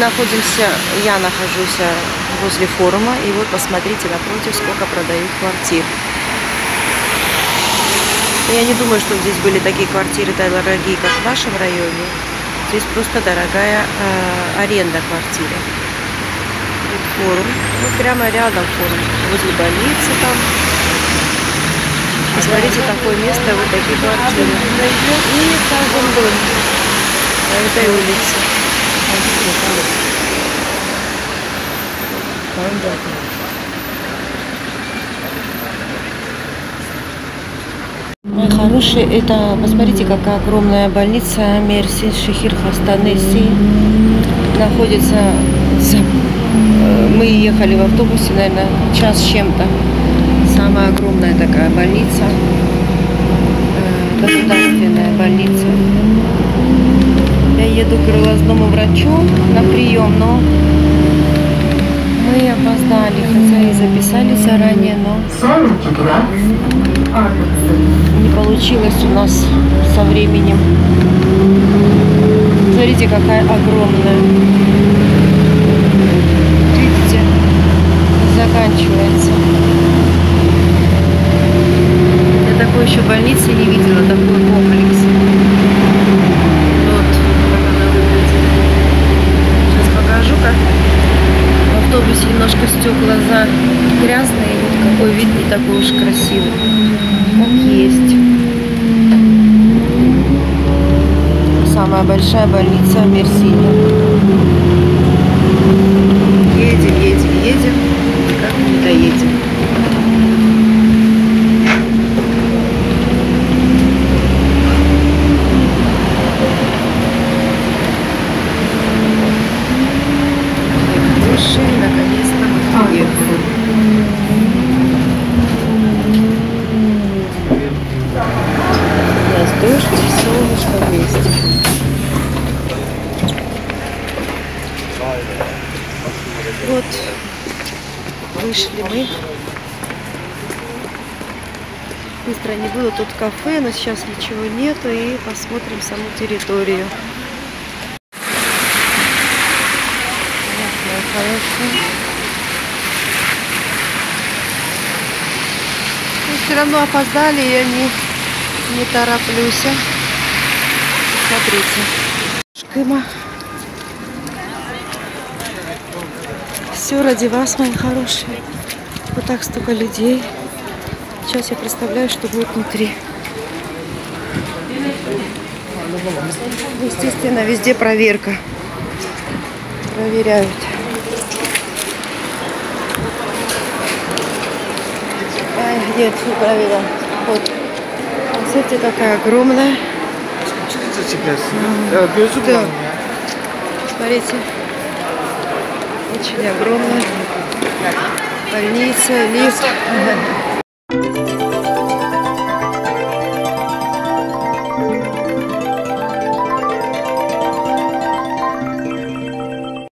я нахожусь возле форума, и вот посмотрите напротив, сколько продают квартир. Я не думаю, что здесь были такие квартиры дорогие, как в нашем районе. Здесь просто дорогая аренда квартиры. Вот форум, вот прямо рядом форум, возле больницы там. Посмотрите, какое место, вот такие квартиры. И в каждом доме на этой улице. Мои хорошие, это, посмотрите, какая огромная больница Мерсин Шехир Хастанеси находится. Мы ехали в автобусе, наверное, час с чем-то. Самая огромная такая больница, государственная больница. Я еду к глазному врачу на прием, но мы опоздали, хотя и записали заранее, но не получилось у нас со временем. Смотрите, какая огромная. Видите, заканчивается. Я такой еще больницы не видела, такой комплекс. Вот, как она выглядит. Сейчас покажу, как в автобусе немножко стекла грязные. Вот какой вид не такой уж красивый, как есть. Самая большая больница в Мерсине. Едем, как не доедем. Наконец-то мы приехали. У нас дождь, солнышко вместе. Вот, вышли мы. Быстро не было тут кафе, но сейчас ничего нету, и посмотрим саму территорию. Но все равно опоздали, я не тороплюсь. Смотрите. Шкыма. Все ради вас, мои хорошие. Вот так столько людей. Сейчас я представляю, что будет внутри. Естественно, везде проверка. Проверяют. Нет, не проверяю. Вот. Смотрите, какая огромная. Да. Смотрите. Очень огромная. Больница, лифт.